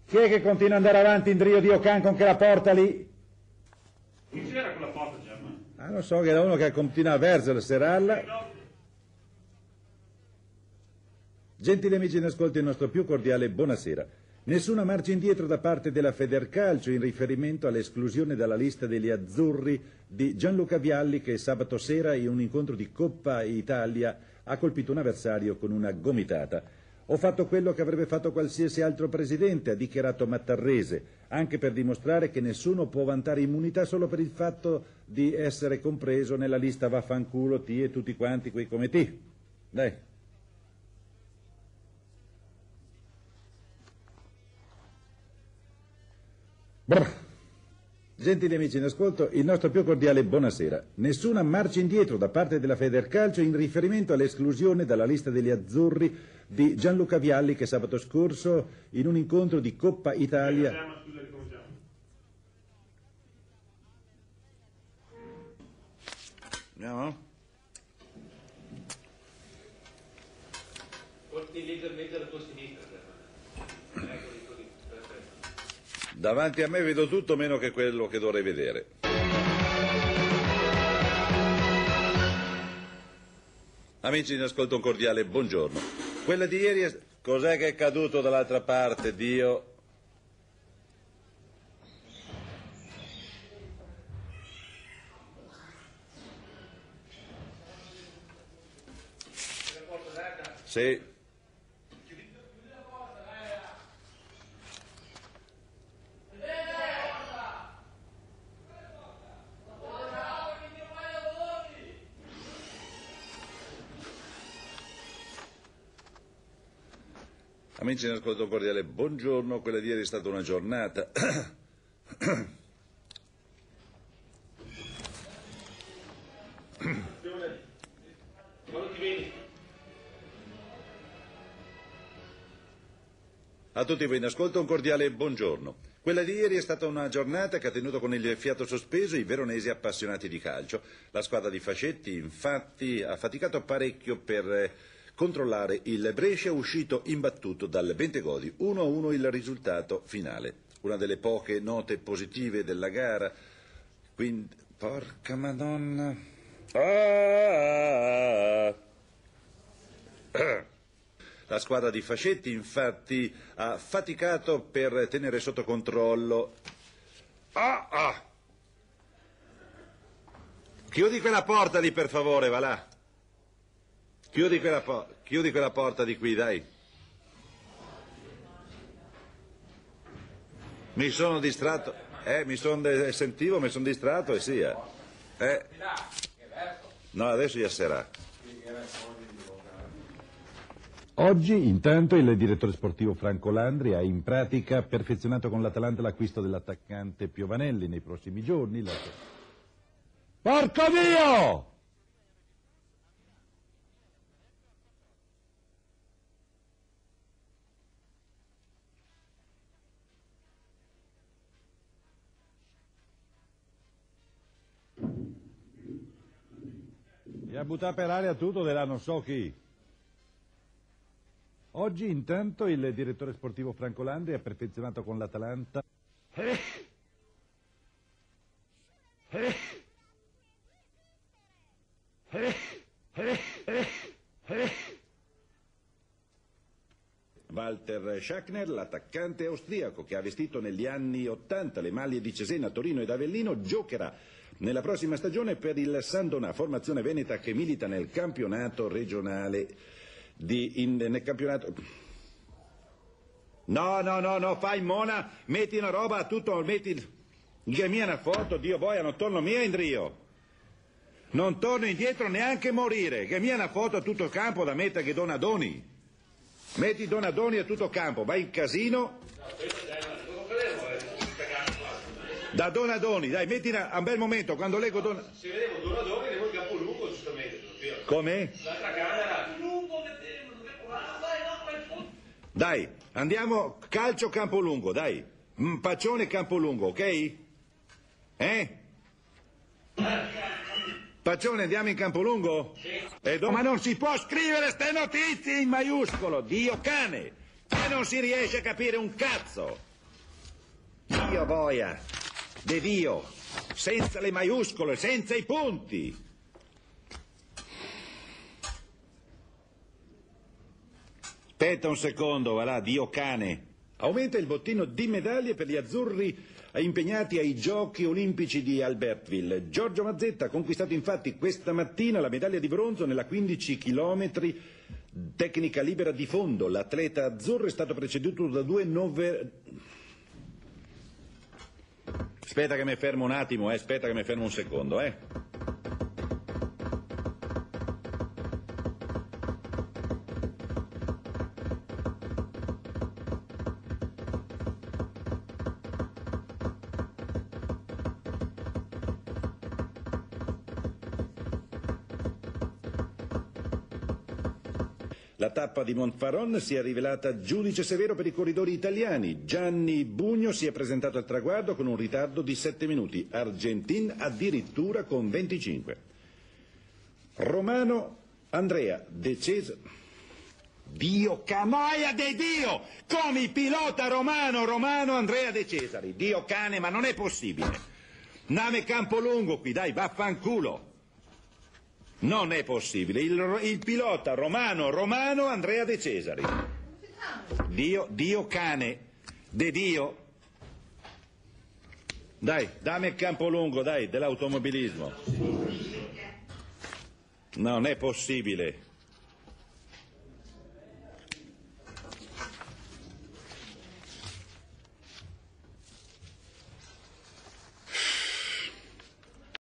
Chi è che continua ad andare avanti in Drio Dio Can con che la porta lì? Chi c'era quella porta, Gemma? Ah, non so, che era uno che continua a versare, serralla. Gentili amici in ascolto, il nostro più cordiale buonasera. Nessuna marcia indietro da parte della Federcalcio in riferimento all'esclusione dalla lista degli azzurri di Gianluca Vialli, che sabato sera in un incontro di Coppa Italia ha colpito un avversario con una gomitata. Ho fatto quello che avrebbe fatto qualsiasi altro presidente, ha dichiarato Mattarrese, anche per dimostrare che nessuno può vantare immunità solo per il fatto di essere compreso nella lista vaffanculo T e tutti quanti quei come T. Dai. Brr. Gentili amici in ascolto, il nostro più cordiale buonasera. Nessuna marcia indietro da parte della Federcalcio in riferimento all'esclusione dalla lista degli azzurri di Gianluca Vialli, che sabato scorso in un incontro di Coppa Italia... Andiamo? Porti leggermente alla tua sinistra. Davanti a me vedo tutto meno che quello che dovrei vedere. Amici in ascolto, un cordiale buongiorno. Quella di ieri è... Cos'è che è caduto dall'altra parte, Dio? Sì. Amici in ascolto, un cordiale buongiorno. Quella di ieri è stata una giornata a tutti voi in ascolto un cordiale buongiorno. Quella di ieri è stata una giornata che ha tenuto con il fiato sospeso i veronesi appassionati di calcio. La squadra di Fascetti infatti ha faticato parecchio per controllare il Brescia, uscito imbattuto dal Bentegodi. 1-1 il risultato finale. Una delle poche note positive della gara. Quindi, porca madonna. La squadra di Fascetti infatti ha faticato per tenere sotto controllo. Chiudi quella porta lì, per favore, va là. Chiudi quella porta di qui, dai. Mi sono distratto. Sentivo, mi sono distratto e sia. No, adesso ya sarà. Oggi, intanto, il direttore sportivo Franco Landri ha in pratica perfezionato con l'Atalanta l'acquisto dell'attaccante Piovanelli. Nei prossimi giorni... Porco Dio! E a buttare per aria tutto della non so chi. Oggi intanto il direttore sportivo Franco Landri ha perfezionato con l'Atalanta Walter Schachner, l'attaccante austriaco che ha vestito negli anni '80 le maglie di Cesena, Torino ed Avellino, giocherà nella prossima stagione per il Sandonà, formazione veneta che milita nel campionato regionale nel campionato... No, fai mona, metti una roba, tutto, metti... Che mia una foto, Dio boia, non torno mia in Rio. Non torno indietro neanche morire, che mia una foto a tutto il campo da mettere che Donadoni. Metti Donadoni a tutto campo, vai in casino... Da Donadoni, dai, metti un bel momento, quando leggo Donadoni... Se vedevo Donadoni, devo il Capolungo, giustamente. Come? L'altra camera. Dai, andiamo, calcio Campolungo, dai. Paccione Campolungo, ok? Paccione, andiamo in Campolungo? Sì. Ma non si può scrivere ste notizie in maiuscolo, Dio cane! E non si riesce a capire un cazzo! Dio boia, de Dio, senza le maiuscole, senza i punti. Aspetta un secondo, va là, Dio cane. Aumenta il bottino di medaglie per gli azzurri impegnati ai Giochi Olimpici di Albertville. Giorgio Mazzetta ha conquistato infatti questa mattina la medaglia di bronzo nella 15 chilometri tecnica libera di fondo. L'atleta azzurro è stato preceduto da due Aspetta che mi fermo un attimo, aspetta che mi fermo un secondo, La tappa di Montfaron si è rivelata giudice severo per i corridori italiani. Gianni Bugno si è presentato al traguardo con un ritardo di 7 minuti, Argentin addirittura con 25. Romano Andrea De Cesari. Dio canoia de Dio! Come il pilota Romano Andrea De Cesari. Dio cane, ma non è possibile. Nave Campolungo qui, dai, vaffanculo. Non è possibile. Il pilota Romano Andrea De Cesari. Dio cane. De Dio. Dai, dammi il Campolungo, dai, dell'automobilismo. Non è possibile.